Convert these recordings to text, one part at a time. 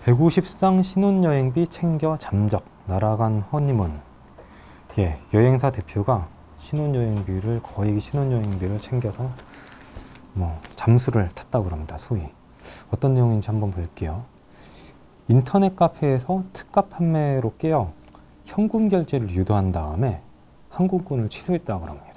150상 신혼여행비 챙겨 잠적 날아간 허니문. 예, 여행사 대표가 거의 신혼여행비를 챙겨서 잠수를 탔다고 합니다. 소위 어떤 내용인지 한번 볼게요. 인터넷 카페에서 특가 판매로 깨어 현금 결제를 유도한 다음에 항공권을 취소했다고 합니다.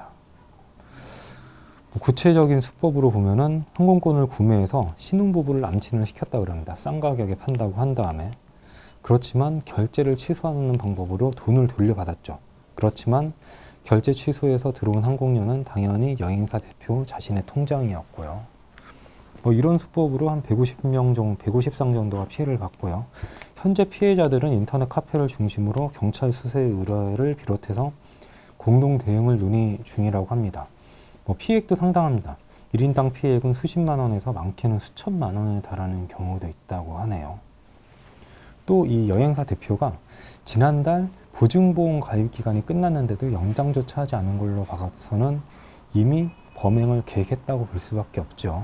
구체적인 수법으로 보면은 항공권을 구매해서 신혼부부를 남친을 시켰다고 합니다. 싼 가격에 판다고 한 다음에. 그렇지만 결제를 취소하는 방법으로 돈을 돌려받았죠. 그렇지만 결제 취소에서 들어온 항공료는 당연히 여행사 대표 자신의 통장이었고요. 이런 수법으로 한 150상 정도가 피해를 봤고요. 현재 피해자들은 인터넷 카페를 중심으로 경찰 수사 의뢰를 비롯해서 공동 대응을 논의 중이라고 합니다. 피해액도 상당합니다. 1인당 피해액은 수십만 원에서 많게는 수천만 원에 달하는 경우도 있다고 하네요. 또 이 여행사 대표가 지난달 보증보험 가입 기간이 끝났는데도 영장조차 하지 않은 걸로 봐서는 이미 범행을 계획했다고 볼 수밖에 없죠.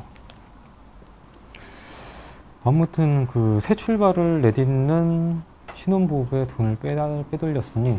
아무튼 새 출발을 내딛는 신혼부부의 돈을 빼돌렸으니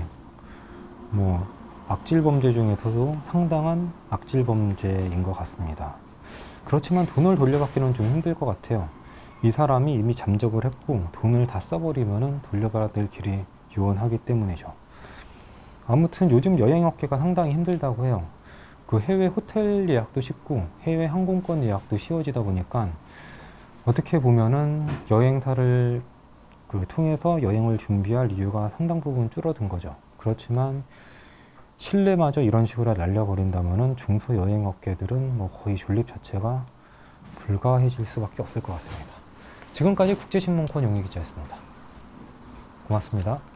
악질 범죄 중에서도 상당한 악질 범죄인 것 같습니다. 그렇지만 돈을 돌려받기는 좀 힘들 것 같아요. 이 사람이 이미 잠적을 했고 돈을 다 써버리면 돌려받을 길이 요원하기 때문이죠. 아무튼 요즘 여행업계가 상당히 힘들다고 해요. 해외 호텔 예약도 쉽고 해외 항공권 예약도 쉬워지다 보니까 어떻게 보면은 여행사를 통해서 여행을 준비할 이유가 상당 부분 줄어든 거죠. 그렇지만 신뢰마저 이런 식으로 날려버린다면은 중소여행업계들은 거의 존립 자체가 불가해질 수밖에 없을 것 같습니다. 지금까지 국제신문권 용희 기자였습니다. 고맙습니다.